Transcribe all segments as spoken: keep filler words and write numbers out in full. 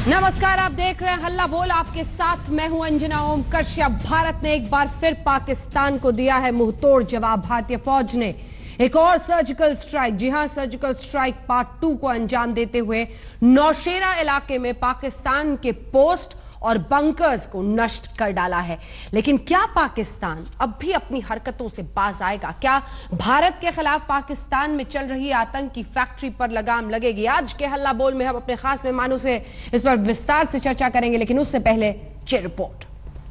नमस्कार, आप देख रहे हैं हल्ला बोल, आपके साथ मैं हूं अंजना ओम कश्यप। भारत ने एक बार फिर पाकिस्तान को दिया है मुंहतोड़ जवाब। भारतीय फौज ने एक और सर्जिकल स्ट्राइक, जी हां सर्जिकल स्ट्राइक पार्ट टू को अंजाम देते हुए नौशेरा इलाके में पाकिस्तान के पोस्ट और बंकर्स को नष्ट कर डाला है। लेकिन क्या पाकिस्तान अब भी अपनी हरकतों से बाज आएगा? क्या भारत के खिलाफ पाकिस्तान में चल रही आतंक की फैक्ट्री पर लगाम लगेगी? आज के हल्ला बोल में हम अपने खास मेहमानों से इस पर विस्तार से चर्चा करेंगे, लेकिन उससे पहले ये रिपोर्ट।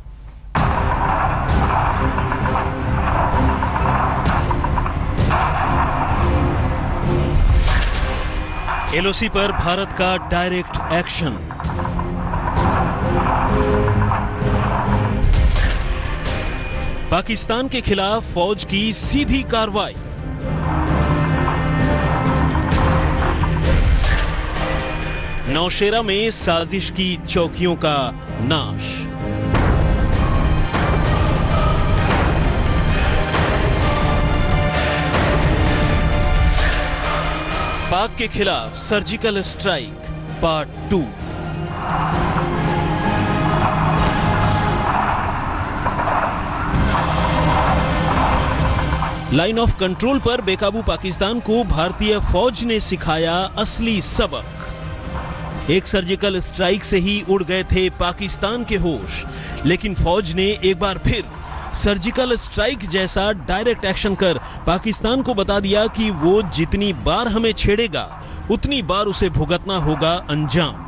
एलओसी पर भारत का डायरेक्ट एक्शन। पाकिस्तान के खिलाफ फौज की सीधी कार्रवाई। नौशेरा में साजिश की चौकियों का नाश। पाक के खिलाफ surgical strike part two. Line of control पर बेकाबू पाकिस्तान को भारतीय फौज ने सिखाया असली सबक। एक सर्जिकल स्ट्राइक से ही उड़ गए थे पाकिस्तान के होश, लेकिन फौज ने एक बार फिर सर्जिकल स्ट्राइक जैसा डायरेक्ट एक्शन कर पाकिस्तान को बता दिया कि वो जितनी बार हमें छेड़ेगा उतनी बार उसे भुगतना होगा अंजाम।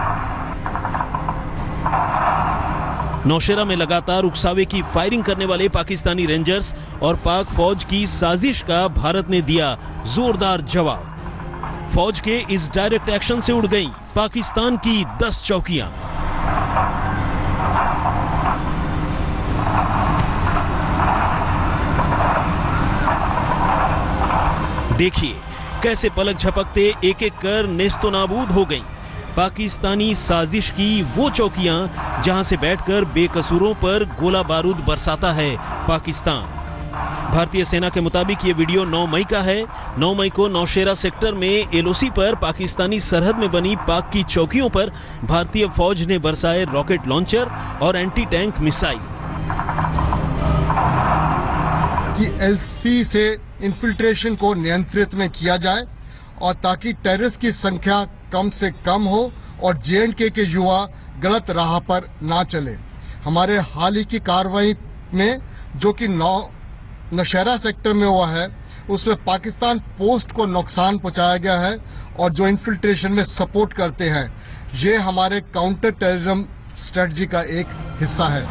नौशेरा में लगातार उकसावे की फायरिंग करने वाले पाकिस्तानी रेंजर्स और पाक फौज की साजिश का भारत ने दिया जोरदार जवाब। फौज के इस डायरेक्ट एक्शन से उड़ गई पाकिस्तान की दस चौकियां। देखिए कैसे पलक झपकते एक एक कर नेस्तोनाबूद हो गई पाकिस्तानी साजिश की वो चौकियां जहां से बैठकर बेकसूरों पर गोला बारूद बरसाता है पाकिस्तान। भारतीय सेना के मुताबिक ये वीडियो नौ मई का है। नौ मई को नौशेरा सेक्टर में एलओसी पर पाकिस्तानी सरहद में बनी पाक की चौकियों पर भारतीय फौज ने बरसाए रॉकेट लॉन्चर और एंटी टैंक मिसाइल। कि एलओसी से इन्फिल्ट्रेशन को नियंत्रित में किया जाए और ताकि टेररिस्ट की संख्या कम से कम हो और जे एंड के के युवा गलत राह पर ना चले। हमारे हाल ही की कार्रवाई में जो कि नौ नौशेरा सेक्टर में हुआ है उसमें पाकिस्तान पोस्ट को नुकसान पहुंचाया गया है और जो इन्फिल्ट्रेशन में सपोर्ट करते हैं ये हमारे काउंटर टेररिज्म स्ट्रेटजी का एक हिस्सा है।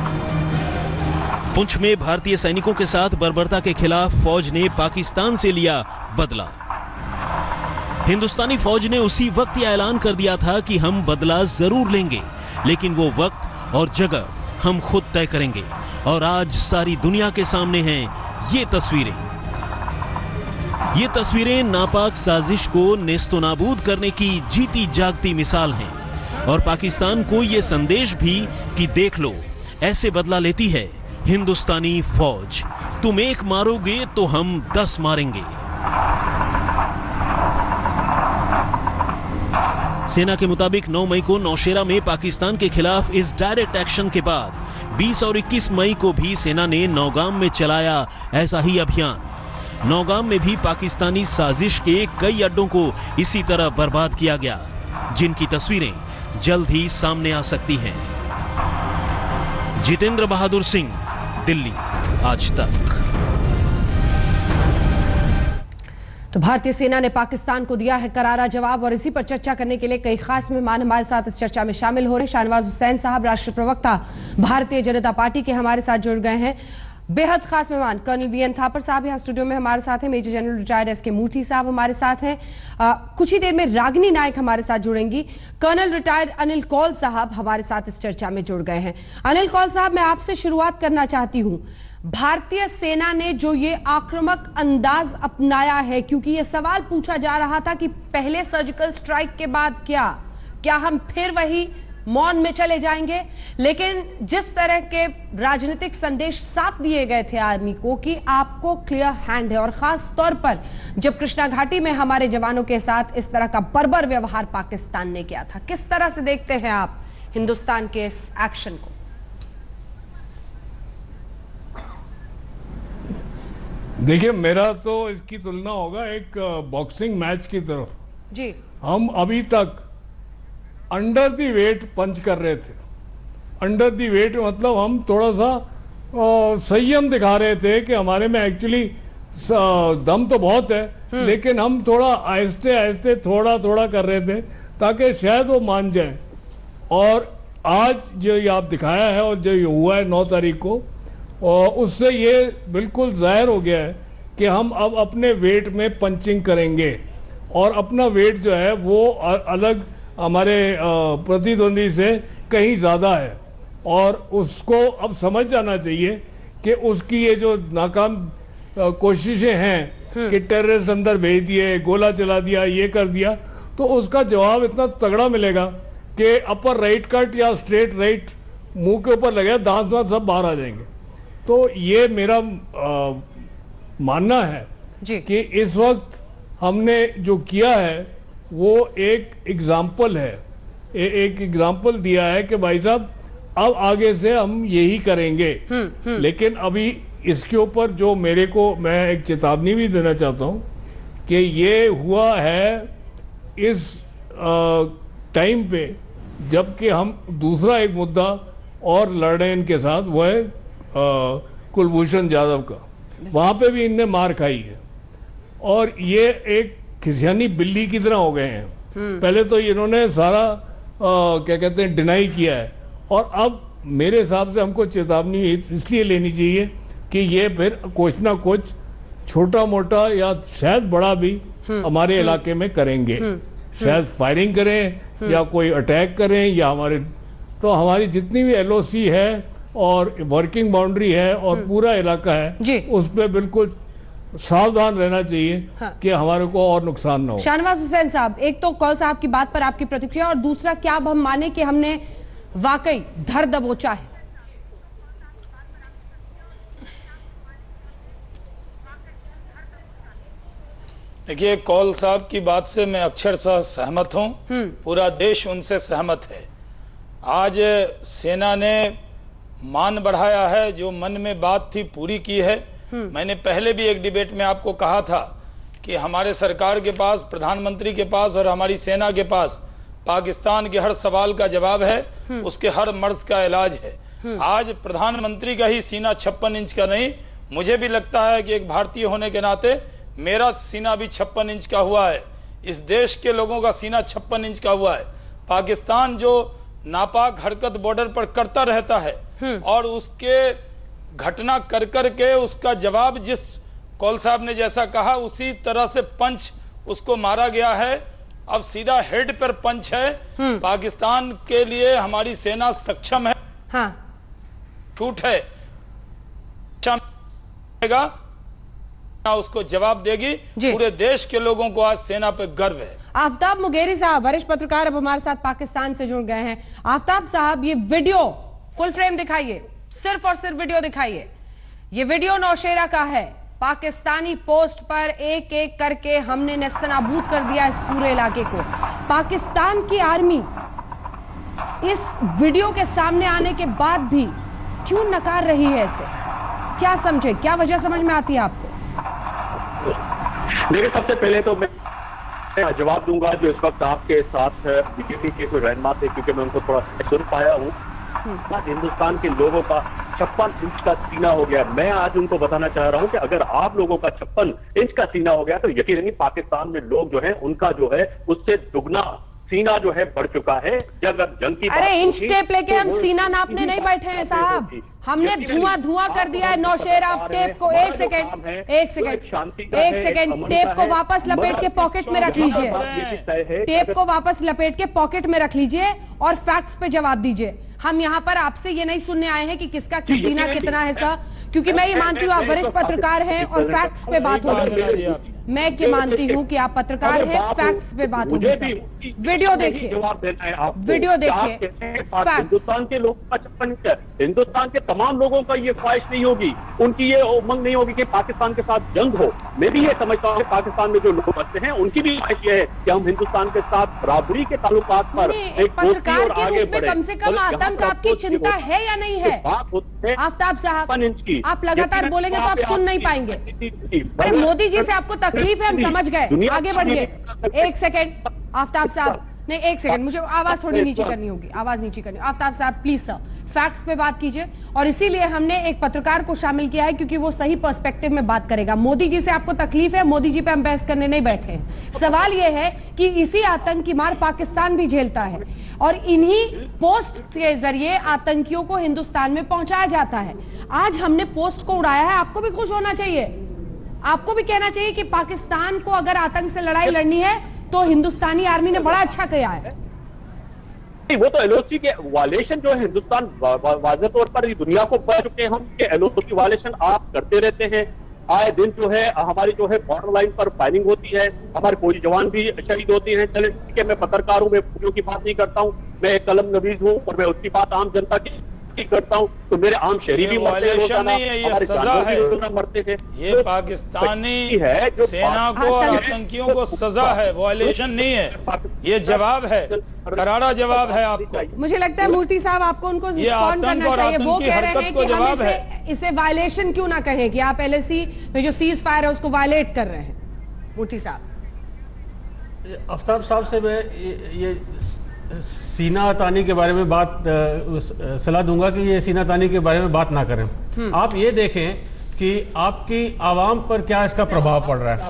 पुंछ में भारतीय सैनिकों के साथ बर्बरता के खिलाफ फौज ने पाकिस्तान से लिया बदला। हिंदुस्तानी फौज ने उसी वक्त यह ऐलान कर दिया था कि हम बदला जरूर लेंगे, लेकिन वो वक्त और जगह हम खुद तय करेंगे। और आज सारी दुनिया के सामने हैं ये तस्वीरें। ये तस्वीरें नापाक साजिश को नेस्तोनाबूद करने की जीती जागती मिसाल हैं और पाकिस्तान को ये संदेश भी कि देख लो ऐसे बदला लेती है हिंदुस्तानी फौज। तुम एक मारोगे तो हम दस मारेंगे। सेना के मुताबिक नौ मई को नौशेरा में पाकिस्तान के खिलाफ इस डायरेक्ट एक्शन के बाद बीस और इक्कीस मई को भी सेना ने नौगाम में चलाया ऐसा ही अभियान। नौगाम में भी पाकिस्तानी साजिश के कई अड्डों को इसी तरह बर्बाद किया गया, जिनकी तस्वीरें जल्द ही सामने आ सकती हैं। जितेंद्र बहादुर सिंह, दिल्ली, आज तक। तो भारतीय सेना ने पाकिस्तान को दिया है करारा जवाब और इसी पर चर्चा करने के लिए कई खास मेहमान हमारे साथ इस चर्चा में शामिल हो रहे हैं। शाहनवाज हुसैन साहब, राष्ट्रीय प्रवक्ता भारतीय जनता पार्टी के, हमारे साथ जुड़ गए हैं। बेहद खास मेहमान कर्नल वी एन थापर साहब यहाँ स्टूडियो में हमारे साथ हैं। मेजर जनरल रिटायर्ड एस के मूर्ति साहब हमारे साथ हैं। आ, कुछ ही देर में रागिनी नायक हमारे साथ जुड़ेंगी। कर्नल रिटायर्ड अनिल कौल साहब हमारे साथ इस चर्चा में जुड़ गए हैं। अनिल कौल साहब, मैं आपसे शुरुआत करना चाहती हूँ। भारतीय सेना ने जो ये आक्रामक अंदाज अपनाया है, क्योंकि ये सवाल पूछा जा रहा था कि पहले सर्जिकल स्ट्राइक के बाद क्या क्या हम फिर वही मौन में चले जाएंगे। लेकिन जिस तरह के राजनीतिक संदेश साफ दिए गए थे आर्मी को कि आपको क्लियर हैंड है, और खास तौर पर जब कृष्णा घाटी में हमारे जवानों के साथ इस तरह का बर्बर व्यवहार पाकिस्तान ने किया था, किस तरह से देखते हैं आप हिंदुस्तान के इस एक्शन को? देखिए, मेरा तो इसकी तुलना होगा एक बॉक्सिंग मैच की तरफ जी। हम अभी तक अंडर दी वेट पंच कर रहे थे। अंडर दी वेट मतलब हम थोड़ा सा संयम दिखा रहे थे कि हमारे में एक्चुअली दम तो बहुत है, लेकिन हम थोड़ा आहिस्ते आहिस्ते थोड़ा थोड़ा कर रहे थे ताकि शायद वो मान जाए। और आज जो ये आप दिखाया है और जो ये हुआ है नौ तारीख को, और उससे ये बिल्कुल जाहिर हो गया है कि हम अब अपने वेट में पंचिंग करेंगे, और अपना वेट जो है वो अलग हमारे प्रतिद्वंदी से कहीं ज़्यादा है। और उसको अब समझ जाना चाहिए कि उसकी ये जो नाकाम कोशिशें हैं कि टेररिस्ट अंदर भेज दिए, गोला चला दिया, ये कर दिया, तो उसका जवाब इतना तगड़ा मिलेगा कि अपर राइट कट या स्ट्रेट राइट मुंह के ऊपर लगे, दांत वांत सब बाहर आ जाएंगे। तो ये मेरा आ, मानना है जी। कि इस वक्त हमने जो किया है वो एक एग्जाम्पल है, ए, एक एग्जाम्पल दिया है कि भाई साहब अब आगे से हम यही करेंगे। हुँ, हुँ. लेकिन अभी इसके ऊपर जो मेरे को, मैं एक चेतावनी भी देना चाहता हूँ कि ये हुआ है इस टाइम पे जबकि हम दूसरा एक मुद्दा और लड़ रहे हैं इनके साथ, वो है कुलभूषण जाधव का। वहाँ पे भी इनने मार खाई है, और ये एक खिसियानी बिल्ली की तरह हो गए हैं। पहले तो इन्होंने सारा आ, क्या कहते हैं डिनाई किया है, और अब मेरे हिसाब से हमको चेतावनी इसलिए लेनी चाहिए कि ये फिर कुछ ना कुछ छोटा मोटा या शायद बड़ा भी हमारे इलाके में करेंगे। शायद फायरिंग करें या कोई अटैक करें, या हमारे तो हमारी जितनी भी एल ओ सी है और वर्किंग बाउंड्री है और पूरा इलाका है, उस पर बिल्कुल सावधान रहना चाहिए हाँ। कि हमारे को और नुकसान ना हो। शाहनवाज हुसैन साहब, एक तो कौल साहब की बात पर आपकी प्रतिक्रिया, और दूसरा क्या अब हम माने कि हमने वाकई धर दबोचा है? देखिए, कौल साहब की बात से मैं अक्षरशः सहमत हूं, पूरा देश उनसे सहमत है। आज सेना ने मान बढ़ाया है, जो मन में बात थी पूरी की है। मैंने पहले भी एक डिबेट में आपको कहा था कि हमारे सरकार के पास, प्रधानमंत्री के पास और हमारी सेना के पास पाकिस्तान के हर सवाल का जवाब है, उसके हर मर्ज का इलाज है। आज प्रधानमंत्री का ही सीना छप्पन इंच का नहीं, मुझे भी लगता है कि एक भारतीय होने के नाते मेरा सीना भी छप्पन इंच का हुआ है, इस देश के लोगों का सीना छप्पन इंच का हुआ है। पाकिस्तान जो नापाक हरकत बॉर्डर पर करता रहता है और उसके घटना कर कर के उसका जवाब जिस कौल साहब ने जैसा कहा उसी तरह से पंच उसको मारा गया है। अब सीधा हेड पर पंच है। पाकिस्तान के लिए हमारी सेना सक्षम है, हाँ। छूट है, उसको जवाब देगी। पूरे देश के लोगों को आज सेना पे गर्व है। आफ्ताब मुगेरी साहब, वरिष्ठ पत्रकार, अब हमारे साथ पाकिस्तान से जुड़ गए हैं। आफ्ताब साहब, ये वीडियो फुल फ्रेम दिखाइए, सिर्फ और सिर्फ वीडियो दिखाइए। ये वीडियो नौशेरा का है। पाकिस्तानी पोस्ट पर एक एक करके हमने नेस्तनाबूद कर दिया इस पूरे इलाके को। पाकिस्तान की आर्मी इस वीडियो के सामने आने के बाद भी क्यों नकार रही है इसे? क्या समझे, क्या वजह समझ में आती है आपको? देखिए, सबसे पहले तो मैं जवाब दूंगा जो इस वक्त आपके साथ बीजेपी के कोई रहनुमा थे, क्योंकि मैं उनको थोड़ा सुन पाया हूँ। आज हिंदुस्तान के लोगों का छप्पन इंच का सीना हो गया। मैं आज उनको बताना चाह रहा हूं कि अगर आप लोगों का छप्पन इंच का सीना हो गया तो यकीन नहीं पाकिस्तान में लोग जो हैं उनका जो है उससे दुगना सीना जो है बढ़ चुका है। जब जंग की अरे इंच टेप लेके हम सीना नापने नहीं बैठे हैं साहब, हमने धुआं धुआं कर दिया है नौशेरा। आप टेप को एक सेकेंड एक सेकेंड एक सेकेंड टेप को वापस लपेट के पॉकेट में रख लीजिए। टेप को वापस लपेट के पॉकेट में रख लीजिए और फैक्ट्स पे जवाब दीजिए। हम यहाँ पर आपसे ये नहीं सुनने आए हैं कि किसका सीना कितना है सर, क्योंकि मैं ये मानती हूँ आप वरिष्ठ पत्रकार हैं और फैक्ट्स पे बात होगी। मैं क्या मानती हूँ कि आप पत्रकार हैं, फैक्ट्स पे बात होगी सर। वीडियो देखिए, जवाब देना है आपको। वीडियो देखिए, हिंदुस्तान के लोगों का चप्पन है, हिंदुस्तान के तमाम लोगों का ये ख्वाहिश नहीं होगी, उनकी ये उमंग नहीं होगी कि पाकिस्तान के साथ जंग हो। मैं भी ये समझता हूँ कि पाकिस्तान में जो लोग बसते हैं उनकी भी ख्वाहिश ये है कि हम हिंदुस्तान के साथ बराबरी के ताल्लुकात पर एक पत्रकार के रूप में कम से कम आतंक आपकी चिंता है या नहीं है? आफ्ताब साहब, आप लगातार बोलेंगे तो आप सुन नहीं पाएंगे। अरे मोदी जी से आपको तकलीफ है, हम समझ गए, आगे बढ़िए। एक सेकंड आफ्ताब साहब, नहीं एक सेकंड, मुझे आवाज थोड़ी नीचे करनी होगी, आवाज नीचे करनी। आफ्ताब साहब प्लीज सर, फैक्ट्स पे बात कीजिए। और इसीलिए हमने एक पत्रकार को शामिल किया है क्योंकि वो सही पर्सपेक्टिव में बात करेगा। मोदी जी से आपको तकलीफ है, मोदी जी पे हम बहस करने नहीं बैठे हैं। सवाल ये है कि इसी आतंक की मार पाकिस्तान भी झेलता है और इन्हीं पोस्ट के जरिए आतंकियों को हिंदुस्तान में पहुंचाया जाता है। आज हमने पोस्ट को उड़ाया है, आपको भी खुश होना चाहिए, आपको भी कहना चाहिए कि पाकिस्तान को अगर आतंक से लड़ाई लड़नी है तो हिंदुस्तानी आर्मी ने बड़ा अच्छा किया है। वो तो एलओसी के वायलेशन जो है हिंदुस्तान वाज़ेह तौर पर दुनिया को बता चुके हैं हम कि एलओसी की वायलेशन आप करते रहते हैं। आए दिन जो है हमारी जो है बॉर्डर लाइन पर फायरिंग होती है, हमारे फौजी जवान भी शहीद होते हैं। चले ठीक है, मैं पत्रकार हूं, मैं फौजियों की बात नहीं करता हूं, मैं एक कलम नवीज हूं और मैं उसकी बात आम जनता की करता हूं। तो मेरे आम शहरी भी मरते हैं रोजाना, हमारे जानवर भी रोजाना मरते हैं। ये पाकिस्तानी है जो सेना को और आतंकियों को सजा है, वायलेशन नहीं है, ये जवाब है, करारा जवाब है आपको। मुझे लगता है मूर्ति साहब आपको उनको रिस्पॉन्ड करना चाहिए। वो कह रहे हैं कि हम इसे, इसे वायलेशन क्यों ना कहें कि आप एलएसी में जो सीज फायर है उसको वायलेट कर रहे हैं। मूर्ति साहब, आफ्ताब साहब से मैं ये सीना तानी के बारे में बात सलाह दूंगा कि ये सीना तानी के बारे में बात ना करें। आप ये देखें कि आपकी आवाम पर क्या इसका प्रभाव पड़ रहा है।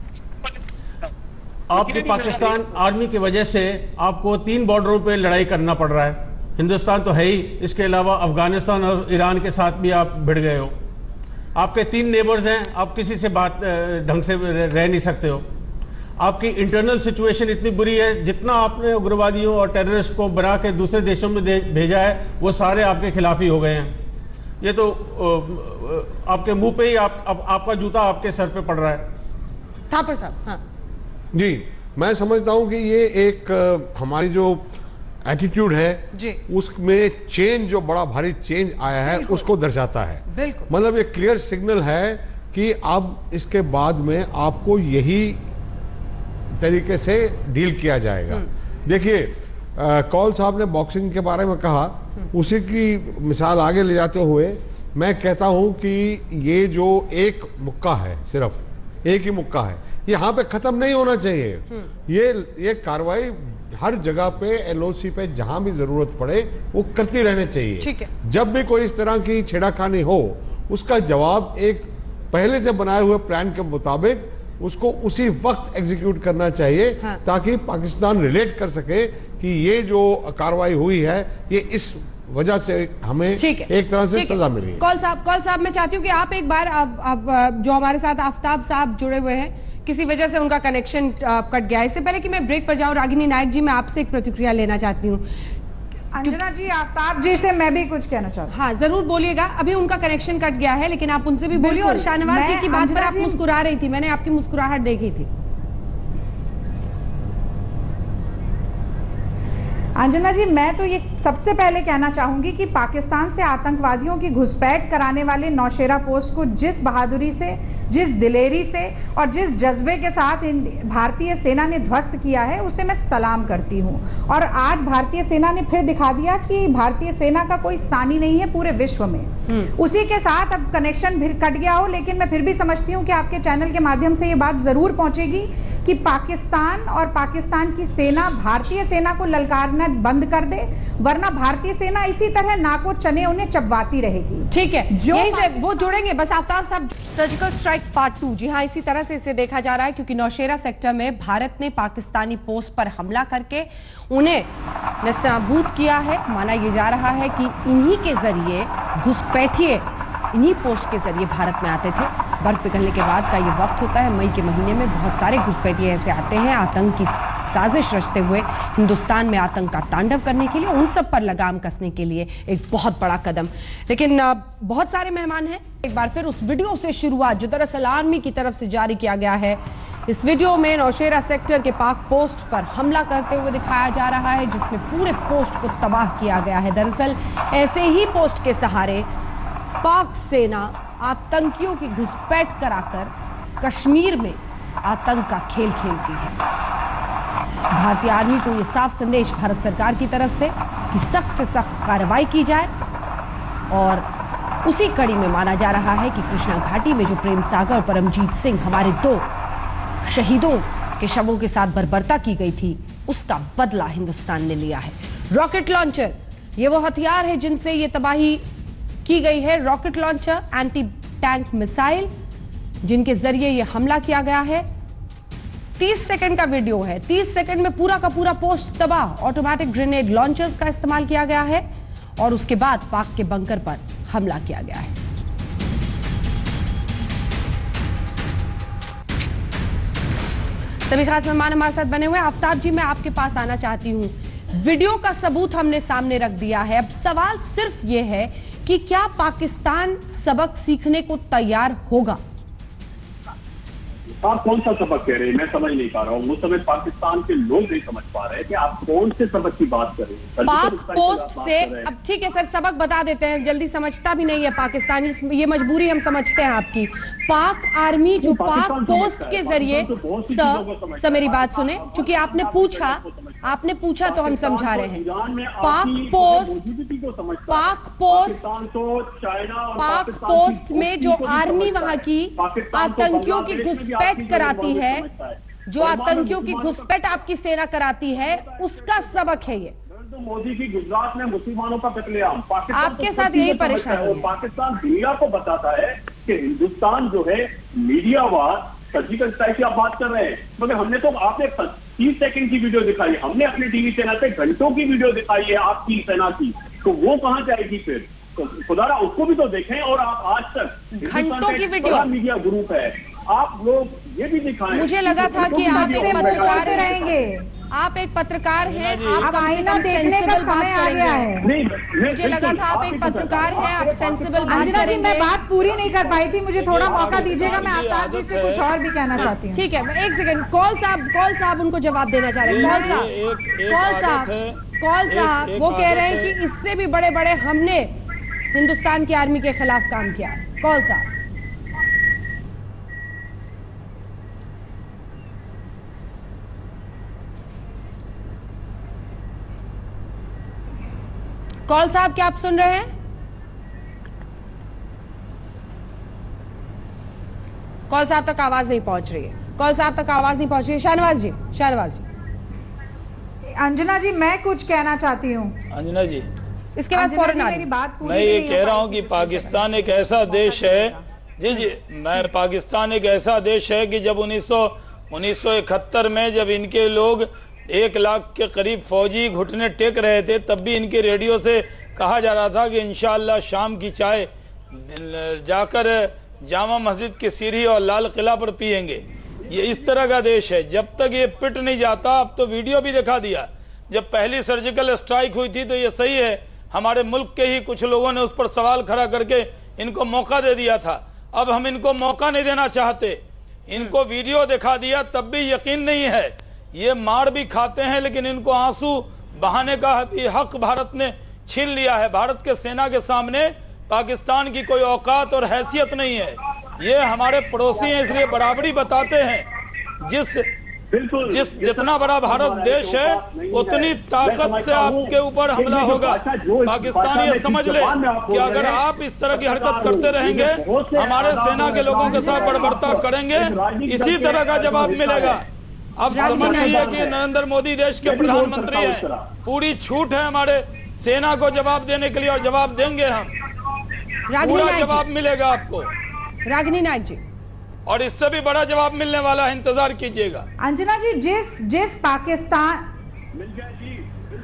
आपकी पाकिस्तान आर्मी की वजह से आपको तीन बॉर्डरों पे लड़ाई करना पड़ रहा है। हिंदुस्तान तो है ही, इसके अलावा अफगानिस्तान और ईरान के साथ भी आप भिड़ गए हो। आपके तीन नेबर्स हैं, आप किसी से बात ढंग से रह नहीं सकते हो। आपकी इंटरनल सिचुएशन इतनी बुरी है, जितना आपने उग्रवादियों और टेररिस्ट को बना के दूसरे देशों में भेजा है वो सारे आपके खिलाफ ही हो गए हैं। ये तो आपके मुंह पे ही आप, आप, आपका जूता आपके सर पे पड़ रहा है। थापर साहब, हाँ जी, मैं समझता हूं कि ये एक हमारी जो एटीट्यूड है जी, उसमें चेंज, जो बड़ा भारी चेंज आया है उसको दर्शाता है। मतलब ये क्लियर सिग्नल है कि अब इसके बाद में आपको यही तरीके से डील किया जाएगा। देखिए, कौल साहब ने बॉक्सिंग के बारे में कहा, उसी की मिसाल आगे ले जाते हुए मैं कहता हूं कि ये जो एक मुक्का है, सिर्फ एक ही मुक्का है, यहाँ पे खत्म नहीं होना चाहिए। ये ये कार्रवाई हर जगह पे एलओसी पे जहां भी जरूरत पड़े वो करती रहनी चाहिए। ठीक है। जब भी कोई इस तरह की छेड़ाखानी हो उसका जवाब एक पहले से बनाए हुए प्लान के मुताबिक उसको उसी वक्त एग्जीक्यूट करना चाहिए। हाँ। ताकि पाकिस्तान रिलेट कर सके कि ये जो कार्रवाई हुई है ये इस वजह से हमें एक तरह से सजा मिली है। कौल साहब, कौल साहब मैं चाहती हूँ कि आप एक बार आप, आप, जो हमारे साथ आफ्ताब साहब जुड़े हुए हैं, किसी वजह से उनका कनेक्शन कट गया। इससे पहले कि मैं ब्रेक पर जाऊं, रागिनी नायक जी, मैं आपसे एक प्रतिक्रिया लेना चाहती हूँ। अंजना जी, आफ्ताब जी से मैं भी कुछ कहना चाहती हूँ। हाँ जरूर बोलिएगा, अभी उनका कनेक्शन कट गया है लेकिन आप उनसे भी बोलिए। और शाहनवाज जी की बात पर आप मुस्कुरा रही थी, मैंने आपकी मुस्कुराहट देखी थी। अंजना जी, मैं तो ये सबसे पहले कहना चाहूंगी कि पाकिस्तान से आतंकवादियों की घुसपैठ कराने वाले नौशेरा पोस्ट को जिस बहादुरी से, जिस दिलेरी से और जिस जज्बे के साथ भारतीय सेना ने ध्वस्त किया है उसे मैं सलाम करती हूं। और आज भारतीय सेना ने फिर दिखा दिया कि भारतीय सेना का कोई सानी नहीं है पूरे विश्व में। उसी के साथ अब कनेक्शन फिर कट गया हो, लेकिन मैं फिर भी समझती हूँ कि आपके चैनल के माध्यम से ये बात जरूर पहुंचेगी कि पाकिस्तान और पाकिस्तान की सेना भारतीय सेना को ललकारना बंद कर दे, वरना भारतीय सेना इसी तरह नाको चने उन्हें चबवाती रहेगी। ठीक है, जो यही से वो जुड़ेंगे बस। आफ्ताब साहब, सर्जिकल स्ट्राइक पार्ट टू, जी हाँ, इसी तरह से इसे देखा जा रहा है क्योंकि नौशेरा सेक्टर में भारत ने पाकिस्तानी पोस्ट पर हमला करके उन्हें नेस्तनाबूद किया है। माना यह जा रहा है कि इन्हीं के जरिए घुसपैठिए इन्हीं पोस्ट के जरिए भारत में आते थे। बर्फ पिघलने के बाद का ये वक्त होता है, मई के महीने में बहुत सारे घुसपैठिए ऐसे आते हैं आतंक की साजिश रचते हुए हिंदुस्तान में आतंक का तांडव करने के लिए, उन सब पर लगाम कसने के लिए एक बहुत बड़ा कदम। लेकिन बहुत सारे मेहमान हैं। एक बार फिर उस वीडियो से शुरुआत जो दरअसल आर्मी की तरफ से जारी किया गया है। इस वीडियो में नौशेरा सेक्टर के पाक पोस्ट पर हमला करते हुए दिखाया जा रहा है, जिसमें पूरे पोस्ट को तबाह किया गया है। दरअसल ऐसे ही पोस्ट के सहारे पाक सेना आतंकियों की घुसपैठ कराकर कश्मीर में आतंक का खेल खेलती है। भारतीय आर्मी को यह साफ संदेश भारत सरकार की तरफ से कि सख्त से सख्त कार्रवाई की जाए, और उसी कड़ी में माना जा रहा है कि कृष्णा घाटी में जो प्रेम सागर और परमजीत सिंह हमारे दो शहीदों के शवों के साथ बर्बरता की गई थी, उसका बदला हिंदुस्तान ने लिया है। रॉकेट लॉन्चर, ये वो हथियार है जिनसे ये तबाही की गई है। Rocket launcher, anti tank missile, जिनके जरिए यह हमला किया गया है। तीस सेकंड का वीडियो है। तीस सेकंड में पूरा का पूरा पोस्ट तबाह। ऑटोमेटिक ग्रेनेड लॉन्चर्स का इस्तेमाल किया गया है और उसके बाद पाक के बंकर पर हमला किया गया है। सभी खास मेहमान हमारे साथ बने हुए हैं। आफ्ताब जी, मैं आपके पास आना चाहती हूं। वीडियो का सबूत हमने सामने रख दिया है। अब सवाल सिर्फ यह है कि क्या पाकिस्तान सबक सीखने को तैयार होगा? आप कौन सा सबक कह रहे हैं, मैं समझ नहीं पा रहा हूँ। उस समय पाकिस्तान के लोग नहीं समझ पा रहे हैं कि आप कौन से सबक की बात कर रहे हैं। पाक पोस्ट से, अब ठीक है सर, सबक बता देते हैं, जल्दी समझता भी नहीं है पाकिस्तानी, ये मजबूरी हम समझते हैं आपकी। पाक आर्मी जो पाक पोस्ट के जरिए, सर सर मेरी बात सुने, चूंकि आपने पूछा आपने पूछा तो हम समझा रहे हैं। पाक पोस्ट पाक पोस्ट पाक पोस्ट में जो आर्मी वहां की आतंकियों की घुसपैठ कराती है, जो आतंकियों की घुसपैठ आपकी सेना कराती है, उसका सबक है ये। मोदी की गुजरात में मुसलमानों का कत्लेआम, आपके साथ यही परेशानी है। पाकिस्तान दुनिया को बताता है कि हिंदुस्तान जो है मीडिया वार सर्जिकल स्ट्राइक की आप बात कर रहे हैं, मगर हमने तो आपने तीस सेकंड की वीडियो दिखाई है, हमने अपनी टीवी चैनल पे घंटों की वीडियो दिखाई है आपकी सेना की, तो वो कहां जाएगी फिर? तो खुदारा उसको भी तो देखें। और आप आज तक घंटों की वीडियो, मीडिया ग्रुप है, आप लोग ये भी दिखाएं। मुझे लगा था कि आप एक पत्रकार रहेंगे, आप एक पत्रकार हैं, आप आईना देखने का समय आ गया है। नहीं, मुझे लगा था आप एक पत्रकार हैं, आप सेंसिबल बात अंजना जी, करेंगे। मैं बात पूरी नहीं कर पाई थी, मुझे थोड़ा मौका दीजिएगा। मैं आफ्ताब जी से कुछ और भी कहना चाहती हूँ। ठीक है, एक सेकंड। कॉल साहब कॉल साहब उनको जवाब देना चाह रहे हैं। कॉल साहब कॉल साहब कॉल साहब वो कह रहे हैं कि इससे भी बड़े बड़े हमने हिंदुस्तान की आर्मी के खिलाफ काम किया है। कॉल साहब, कॉल साहब क्या आप सुन रहे हैं? कॉल साहब तक आवाज नहीं पहुंच रही है। कॉल साहब तक आवाज नहीं पहुंच रही है। शाहनवाज जी, शाहनवाज जी। अंजना जी, मैं कुछ कहना चाहती हूँ। अंजना जी, इसके बाद फौरन मेरी बात पूरी मैं ये कह रहा हूँ कि पाकिस्तान एक ऐसा देश है, जी जी मैं पाकिस्तान एक ऐसा देश है कि जब उन्नीस सौ उन्नीस सौ इकहत्तर में जब इनके लोग एक लाख के करीब फौजी घुटने टेक रहे थे, तब भी इनके रेडियो से कहा जा रहा था कि इंशाअल्लाह शाम की चाय जाकर जामा मस्जिद की सीढ़ी और लाल किला पर पिएंगे। ये इस तरह का देश है। जब तक ये पिट नहीं जाता, अब तो वीडियो भी दिखा दिया, जब पहली सर्जिकल स्ट्राइक हुई थी तो ये सही है, हमारे मुल्क के ही कुछ लोगों ने उस पर सवाल खड़ा करके इनको मौका दे दिया था। अब हम इनको मौका नहीं देना चाहते, इनको वीडियो दिखा दिया तब भी यकीन नहीं है। ये मार भी खाते हैं, लेकिन इनको आंसू बहाने का हक भारत ने छीन लिया है। भारत के सेना के सामने पाकिस्तान की कोई औकात और हैसियत नहीं है। ये हमारे पड़ोसी हैं, इसलिए बराबरी बताते हैं। जिस जिस जितना बड़ा भारत देश है, उतनी ताकत से आपके ऊपर हमला होगा। पाकिस्तान ये समझ ले कि अगर आप इस तरह की हरकत करते रहेंगे, हमारे सेना के लोगों के साथ बर्बरता करेंगे, इसी तरह का जवाब मिलेगा। अब समझिए है कि नरेंद्र मोदी देश के प्रधानमंत्री हैं, पूरी छूट है हमारे सेना को जवाब देने के लिए, और जवाब देंगे हम, पूरा जवाब मिलेगा आपको। रागिनी नायक जी, और इससे भी बड़ा जवाब मिलने वाला है, इंतजार कीजिएगा। अंजना जी, जिस जिस पाकिस्तान मिल गया जी, मिल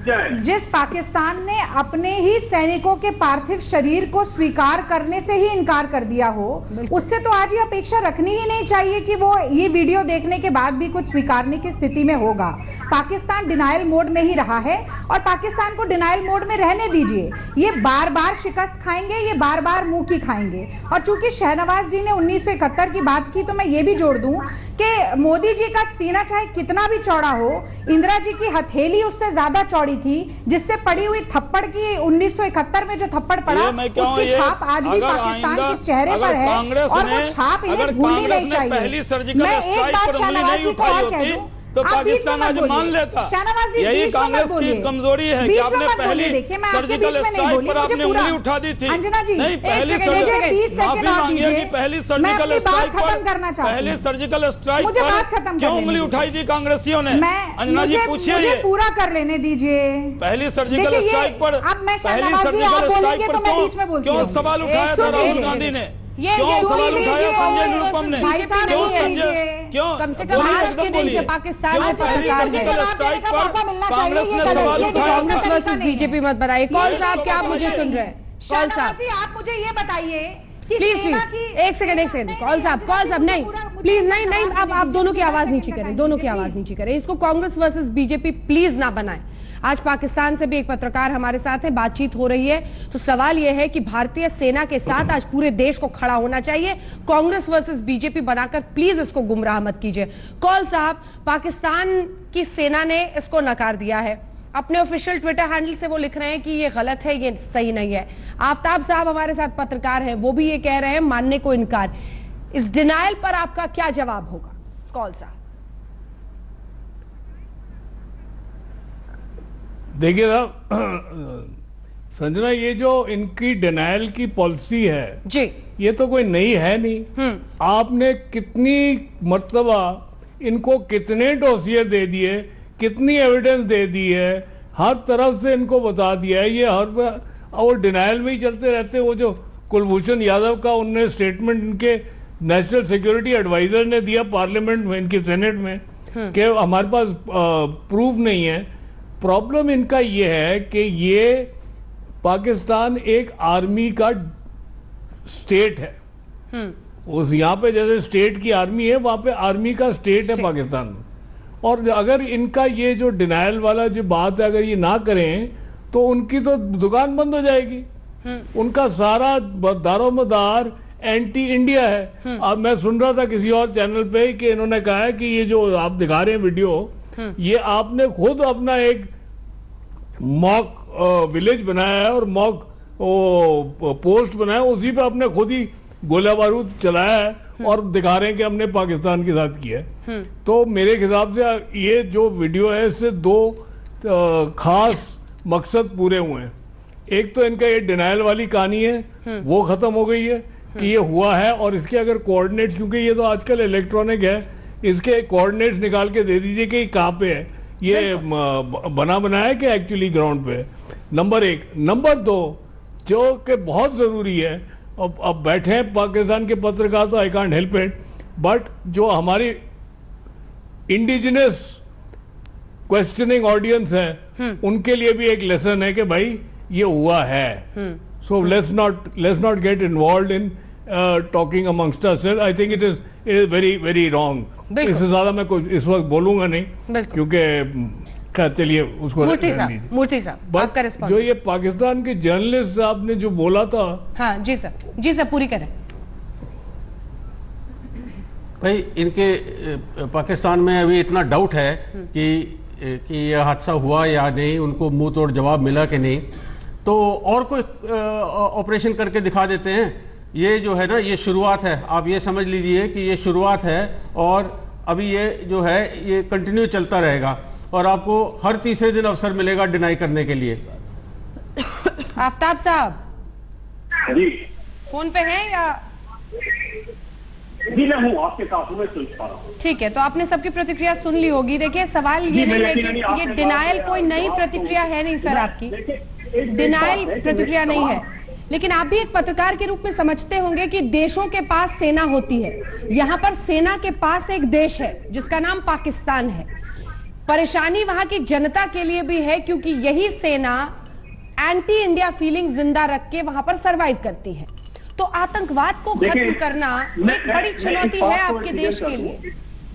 जिस पाकिस्तान ने अपने ही सैनिकों के पार्थिव शरीर को स्वीकार करने से ही इनकार कर दिया हो, उससे तो आज ये अपेक्षा रखनी ही नहीं चाहिए कि वो ये वीडियो देखने के बाद भी कुछ स्वीकारने की स्थिति में होगा। पाकिस्तान डिनायल मोड में ही रहा है और पाकिस्तान को डिनायल मोड में रहने दीजिए। ये बार बार शिकस्त खाएंगे, ये बार बार मुंह की खाएंगे। और चूंकि शहनवाज जी ने उन्नीस सौ इकहत्तर की बात की, तो मैं ये भी जोड़ दूं कि मोदी जी का सीना चाहे कितना भी चौड़ा हो, इंदिरा जी की हथेली उससे ज्यादा चौड़ी थी, जिससे पड़ी हुई थप्पड़ की उन्नीस सौ इकहत्तर में जो थप्पड़ पड़ा उसकी छाप आज भी पाकिस्तान के चेहरे पर है और वो छाप इन्हें भूलनी नहीं चाहिए। मैं एक बात शहनवाज जी को और कह दूं, तो पाकिस्तान आज मान लेता। यही कांग्रेस की कमजोरी है कि आपने पहली देखिए मैं आपके बीच में नहीं बोली, मुझे पूरा उठा दी थी। अंजना जी नहीं, पहली मुझे बीस सेकंड और दीजिए, पहली मैं अपनी सर्जिकल बात स्ट्राइक खत्म करना चाहती हूँ। पहली सर्जिकल स्ट्राइक मुझे बात खत्म क्यों करने उंगली दीजिए। उठाई थी कांग्रेसियों ने? मैं अंजना जी मुझे पूछिए, मुझे पूरा कर लेने दीजिए। पहली सर्जिकल देखिए स्ट्राइक पर अब मैं शहनवाज जी आप बोलेंगे तो मैं बीच में बोलती हूँ। क्यों सवाल उठाया था राहुल गांधी ने? ये क्यों ये सवाल सुन उठाया लीजिए, संजय निरुपम ने? भाई साहब क्यों सुन संजय- लीजिए। क्यों कम से कम बोलिए, आज एकदम के दिन बोलिए। जो पाकिस्तान क्यों में पहली पत्रकार सर्जिकल जवाब स्ट्राइक देने का पर मौका मिलना चाहिए, कांग्रेस ये ने गलत- सवाल ये उठाया कांग्रेस था। वर्सेस बीजेपी मत बनाइए। कौल साहब क्या आप मुझे सुन रहे हैं? कौल शहनवाज साहब जी आप मुझे ये बताइए कि प्लीज सेना प्लीज की- एक सेकंड एक सेकंड कॉल साहब कॉल साहब नहीं प्लीज नहीं नहीं आप आप दोनों की आवाज नीची करें, दोनों की आवाज नीची करें। इसको कांग्रेस वर्सेस बीजेपी प्लीज ना बनाएं। आज पाकिस्तान से भी एक पत्रकार हमारे साथ है, बातचीत हो रही है, तो सवाल यह है कि भारतीय सेना के साथ आज पूरे देश को खड़ा होना चाहिए। कांग्रेस वर्सेस बीजेपी बनाकर प्लीज इसको गुमराह मत कीजिए। कौल साहब, पाकिस्तान की सेना ने इसको नकार दिया है, अपने ऑफिशियल ट्विटर हैंडल से वो लिख रहे हैं कि ये गलत है, ये सही नहीं है। आफ्ताब साहब हमारे साथ पत्रकार हैं, वो भी ये कह रहे हैं मानने को इनकार। इस डिनायल पर आपका क्या जवाब होगा? कौल साहब देखिए साहब संजना, ये जो इनकी डिनायल की पॉलिसी है जी, ये तो कोई नई है नहीं। आपने कितनी मर्तबा इनको कितने डोसियर दे दिए, कितनी एविडेंस दे दी है, हर तरफ से इनको बता दिया है। ये हर और डिनायल में ही चलते रहते। वो जो कुलभूषण यादव का उनने स्टेटमेंट इनके नेशनल सिक्योरिटी एडवाइजर ने दिया पार्लियामेंट में, इनकी सेनेट में, कि हमारे पास प्रूफ नहीं है। प्रॉब्लम इनका ये है कि ये पाकिस्तान एक आर्मी का स्टेट है। उस यहाँ पे जैसे स्टेट की आर्मी है, वहां पे आर्मी का स्टेट है पाकिस्तान में। और अगर इनका ये जो डिनायल वाला जो बात है, अगर ये ना करें तो उनकी तो दुकान बंद हो जाएगी। उनका सारा दारोमदार एंटी इंडिया है। अब मैं सुन रहा था किसी और चैनल पे कि इन्होंने कहा है कि ये जो आप दिखा रहे हैं वीडियो, ये आपने खुद अपना एक मॉक विलेज बनाया है और मॉक पोस्ट बनाया, उसी पे आपने खुद ही गोला बारूद चलाया है और दिखा रहे हैं कि हमने पाकिस्तान के साथ किया है। तो मेरे हिसाब से ये जो वीडियो है, इससे दो खास मकसद पूरे हुए हैं। एक तो इनका ये डिनायल वाली कहानी है, वो खत्म हो गई है कि ये हुआ है, और इसके अगर कोऑर्डिनेट्स, क्योंकि ये तो आजकल इलेक्ट्रॉनिक है, इसके कोऑर्डिनेट्स निकाल के दे दीजिए कि कहाँ पे है, ये बना बनाया है कि एक्चुअली ग्राउंड पे है। नंबर एक। नंबर दो, जो कि बहुत ज़रूरी है, अब अब बैठे हैं पाकिस्तान के पत्रकार, तो I can't help it, but जो हमारी इंडिजिनस क्वेश्चनिंग ऑडियंस है, उनके लिए भी एक लेसन है कि भाई ये हुआ है। So let's not let's not get involve in talking amongst us. I think it is it is very very wrong. इससे ज्यादा मैं कुछ इस वक्त बोलूंगा नहीं, क्योंकि खैर चलिए उसको मूर्ति साहब मूर्ति साहब आपका रिस्पॉन्स। जो ये पाकिस्तान के जर्नलिस्ट साहब ने जो बोला था, हाँ जी सर, जी सर पूरी करें। भाई इनके पाकिस्तान में अभी इतना डाउट है कि कि यह हादसा हुआ या नहीं, उनको मुंह तोड़ जवाब मिला कि नहीं, तो और कोई ऑपरेशन करके दिखा देते हैं। ये जो है ना, ये शुरुआत है, आप ये समझ लीजिए कि ये शुरुआत है, और अभी ये जो है ये कंटिन्यू चलता रहेगा, और आपको हर तीसरे दिन अवसर मिलेगा डिनाई करने के लिए। आफ्ताब साहब जी फोन पे हैं या? जी मैं हूँ, आपके साथ हूँ, मैं सुन पा रहा हूँ। ठीक है, तो आपने सबकी प्रतिक्रिया सुन ली होगी। देखिए सवाल ये नहीं है कि ये डिनायल कोई नई प्रतिक्रिया है नहीं सर, आपकी डिनायल प्रतिक्रिया नहीं है, लेकिन आप भी एक पत्रकार के रूप में समझते होंगे कि देशों के पास सेना होती है। यहाँ पर सेना के पास एक देश है जिसका नाम पाकिस्तान है। परेशानी वहां की जनता के लिए भी है, क्योंकि यही सेना एंटी इंडिया फीलिंग जिंदा रख के वहां पर सरवाइव करती है। तो आतंकवाद को खत्म करना एक बड़ी चुनौती है आपके देश के लिए।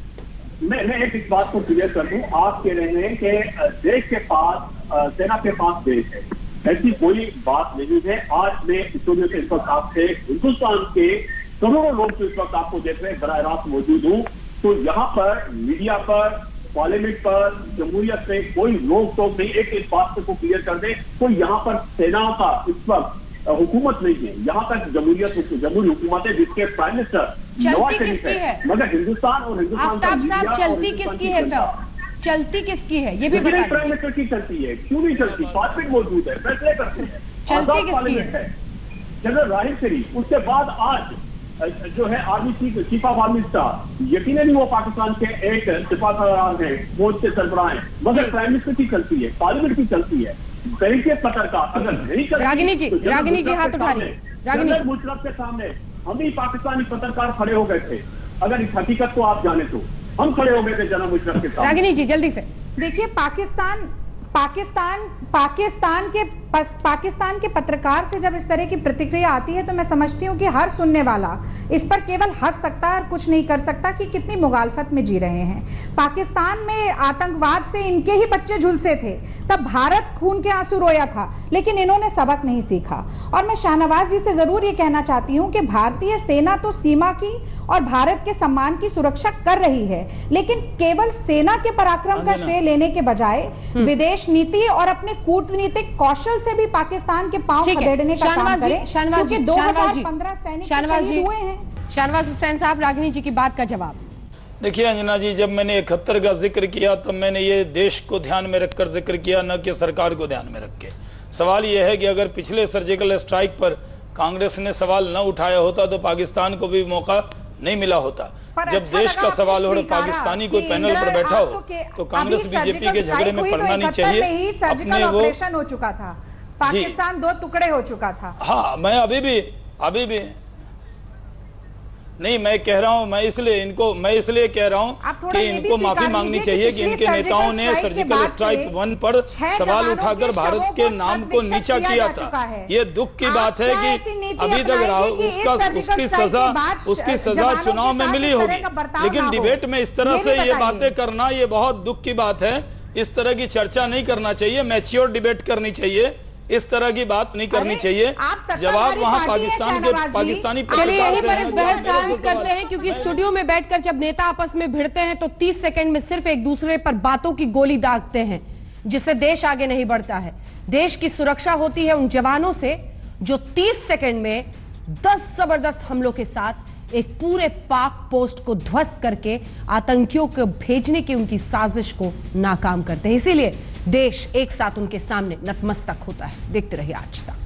मैं मैं एक इस बात को क्लियर कर दूं, आप कह रहे हैं कि देश के पास, सेना के पास देश है, ऐसी कोई बात नहीं है। आज मैं स्टूडियो से इस वक्त आपसे हिंदुस्तान के करोड़ों लोग जो इस वक्त आपको देख रहे हैं बराह रास्त मौजूद हूँ, तो यहाँ पर मीडिया पर, पार्लियामेंट पर, जमहूरियत पे कोई रोक टोक नहीं। एक इस बात को क्लियर कर दे, कोई यहाँ पर सेनाओं का इस वक्त हुकूमत नहीं है, यहाँ तक जमहूरियत जमहूरी हुकूमत है जिसके प्राइम मिनिस्टर चलती किसकी है? मगर हिंदुस्तान और हिंदुस्तान आफ्ताब साहब, चलती किसकी है सर? चलती किसकी है ये भी बता। प्राइम मिनिस्टर की चलती है, क्यों नहीं चलती? पार्लियामेंट मौजूद है, फैसले करते हैं, चलती किसकी है? जनरल राहिल शरीफ, उसके बाद आज जो है army chief chief of army staff, यकीनन वो पाकिस्तान के एक सिपा सरदार हैं, फौज के सरबराह हैं, मगर प्राइम मिनिस्टर की चलती है, पार्लियामेंट की चलती है। तरीके पत्रकार अगर नहीं चलती, रागिनी जी, रागिनी जी हाथ उठा रही, रागिनी जी, मुशर्रफ के सामने हम ही पाकिस्तानी पत्रकार खड़े हो गए थे। अगर इस हकीकत को आप जाने तो हम खड़े हो गए थे जनाब मुशर्रफ के सामने। रागिनी जी जल्दी से देखिए, पाकिस्तान पाकिस्तान पाकिस्तान के पाकिस्तान के पत्रकार से जब इस तरह की प्रतिक्रिया आती है तो मैं समझती हूँ कि हर सुनने वाला इस पर केवल हंस सकता है और कुछ नहीं कर सकता कि कितनी मुगालफत में जी रहे हैं। पाकिस्तान में आतंकवाद से इनके ही बच्चे झुलसे थे, तब भारत खून के आंसू रोया था, लेकिन इन्होंने सबक नहीं सीखा। और मैं शाहनवाज जी से जरूर ये कहना चाहती हूँ कि भारतीय सेना तो सीमा की और भारत के सम्मान की सुरक्षा कर रही है, लेकिन केवल सेना के पराक्रम का श्रेय लेने के बजाय विदेश नीति और अपने कूटनीतिक कौशल से भी पाकिस्तान के पांव खदेड़ने का काम करें, क्योंकि दो हज़ार पंद्रह सैनिक शहीद हुए हैं। शाहनवाज हुसैन साहब, रागिनी जी की बात का जवाब। देखिए अंजना जी, जब मैंने इकहत्तर का जिक्र किया तब मैंने ये देश को ध्यान में रखकर जिक्र किया, न कि सरकार को ध्यान में रख के। सवाल यह है कि अगर पिछले सर्जिकल स्ट्राइक पर कांग्रेस ने सवाल न उठाया होता तो पाकिस्तान को भी मौका नहीं मिला होता। जब अच्छा देश का सवाल हो, पाकिस्तानी कोई पैनल पर बैठा हो तो, तो कांग्रेस बीजेपी के झगड़े में पड़ना नहीं चाहिए। सर्जिकल ऑपरेशन हो चुका था, पाकिस्तान दो टुकड़े हो चुका था। हाँ, मैं अभी भी अभी भी नहीं, मैं कह रहा हूं, मैं इसलिए इनको मैं इसलिए कह रहा हूं कि इनको माफी मांगनी चाहिए कि इनके नेताओं ने सर्जिकल स्ट्राइक वन पर सवाल उठाकर भारत के नाम को नीचा किया था। ये दुख की बात है कि अभी तक राहुल उसका उसकी सजा उसकी सजा चुनाव में मिली होगी, लेकिन डिबेट में इस तरह से ये बातें करना ये बहुत दुख की बात है। इस तरह की चर्चा नहीं करना चाहिए, मैच्योर डिबेट करनी चाहिए, इस तरह की बात नहीं करनी चाहिए। जवाब वहां पाकिस्तान के पाकिस्तानी। चलिए यहीं पर इस बहस का अंत करते हैं, क्योंकि स्टूडियो में बैठकर जब नेता आपस में भिड़ते हैं तो तीस सेकंड में सिर्फ एक दूसरे पर बातों की गोली दागते हैं, जिससे देश आगे नहीं बढ़ता है। देश की सुरक्षा होती है उन जवानों से जो तीस सेकंड में दस जबरदस्त हमलों के साथ एक पूरे पाक पोस्ट को ध्वस्त करके आतंकियों को भेजने की उनकी साजिश को नाकाम करते हैं। इसीलिए देश एक साथ उनके सामने नतमस्तक होता है। देखते रहिए आज तक।